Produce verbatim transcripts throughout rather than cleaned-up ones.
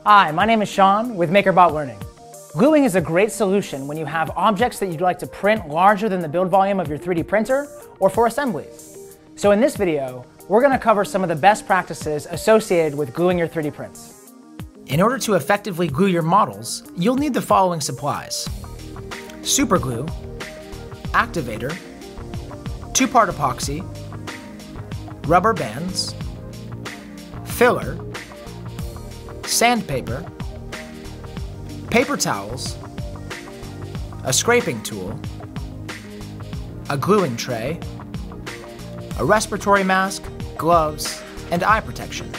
Hi, my name is Sean with MakerBot Learning. Gluing is a great solution when you have objects that you'd like to print larger than the build volume of your three D printer or for assemblies. So in this video, we're going to cover some of the best practices associated with gluing your three D prints. In order to effectively glue your models, you'll need the following supplies: super glue, activator, two-part epoxy, rubber bands, filler, sandpaper, paper towels, a scraping tool, a gluing tray, a respiratory mask, gloves, and eye protection.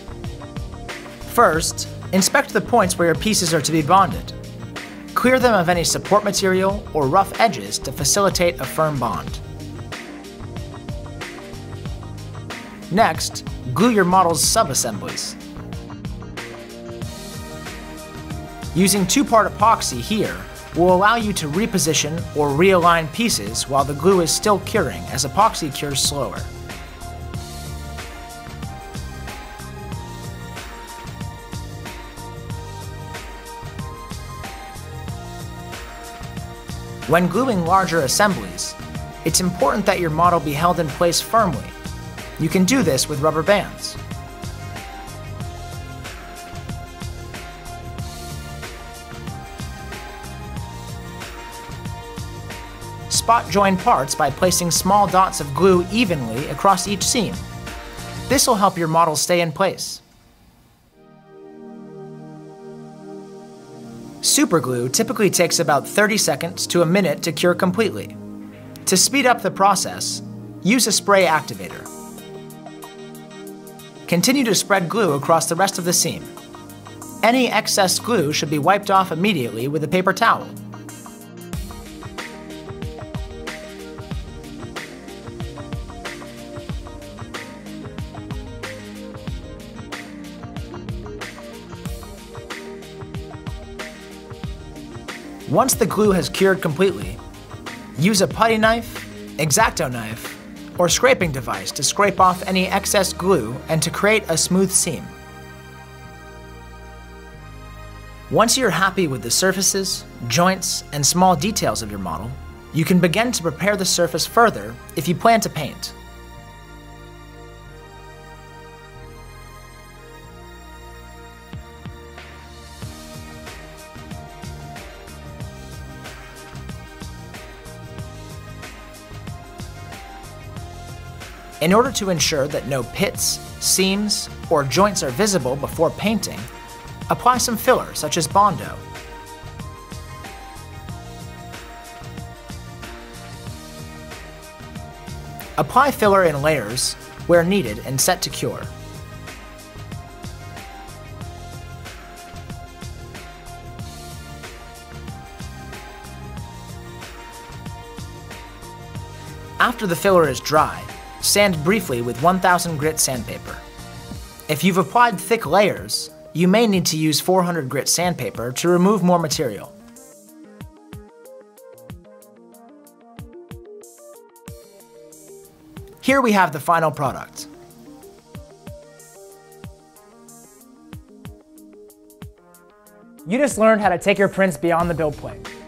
First, inspect the points where your pieces are to be bonded. Clear them of any support material or rough edges to facilitate a firm bond. Next, glue your model's sub-assemblies. Using two-part epoxy here will allow you to reposition or realign pieces while the glue is still curing, as epoxy cures slower. When gluing larger assemblies, it's important that your model be held in place firmly. You can do this with rubber bands. Spot join parts by placing small dots of glue evenly across each seam. This will help your model stay in place. Super glue typically takes about thirty seconds to a minute to cure completely. To speed up the process, use a spray activator. Continue to spread glue across the rest of the seam. Any excess glue should be wiped off immediately with a paper towel. Once the glue has cured completely, use a putty knife, X-Acto knife, or scraping device to scrape off any excess glue and to create a smooth seam. Once you're happy with the surfaces, joints, and small details of your model, you can begin to prepare the surface further if you plan to paint. In order to ensure that no pits, seams, or joints are visible before painting, apply some filler such as BONDO. Apply filler in layers where needed and set to cure. After the filler is dry, sand briefly with one thousand grit sandpaper. If you've applied thick layers, you may need to use four hundred grit sandpaper to remove more material. Here we have the final product. You just learned how to take your prints beyond the build plane.